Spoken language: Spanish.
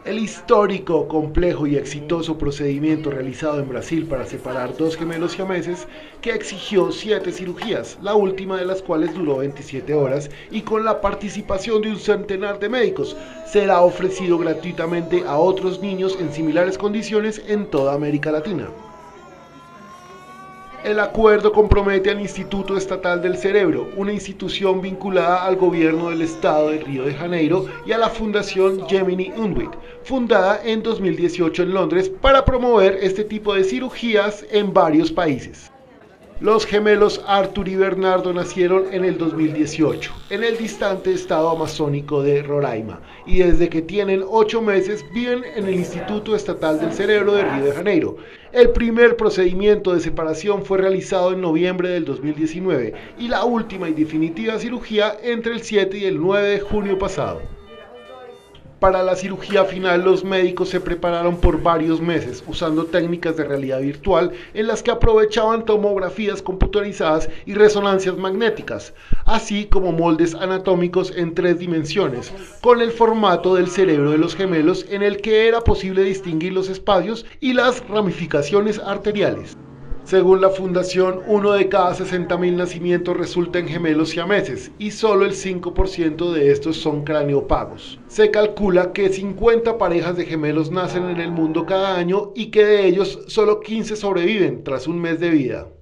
El histórico, complejo y exitoso procedimiento realizado en Brasil para separar dos gemelos siameses que exigió 7 cirugías, la última de las cuales duró 27 horas y con la participación de un centenar de médicos, será ofrecido gratuitamente a otros niños en similares condiciones en toda América Latina. El acuerdo compromete al Instituto Estatal del Cerebro, una institución vinculada al gobierno del estado de Río de Janeiro y a la Fundación Gemini Unwit, fundada en 2018 en Londres para promover este tipo de cirugías en varios países. Los gemelos Arthur y Bernardo nacieron en el 2018, en el distante estado amazónico de Roraima, y desde que tienen 8 meses viven en el Instituto Estatal del Cerebro de Río de Janeiro. El primer procedimiento de separación fue realizado en noviembre del 2019 y la última y definitiva cirugía entre el 7 y el 9 de junio pasado. Para la cirugía final, los médicos se prepararon por varios meses usando técnicas de realidad virtual en las que aprovechaban tomografías computarizadas y resonancias magnéticas, así como moldes anatómicos en 3 dimensiones, con el formato del cerebro de los gemelos en el que era posible distinguir los espacios y las ramificaciones arteriales. Según la fundación, 1 de cada 60.000 nacimientos resulta en gemelos siameses y solo el 5% de estos son craneopagos. Se calcula que 50 parejas de gemelos nacen en el mundo cada año y que de ellos solo 15 sobreviven tras un mes de vida.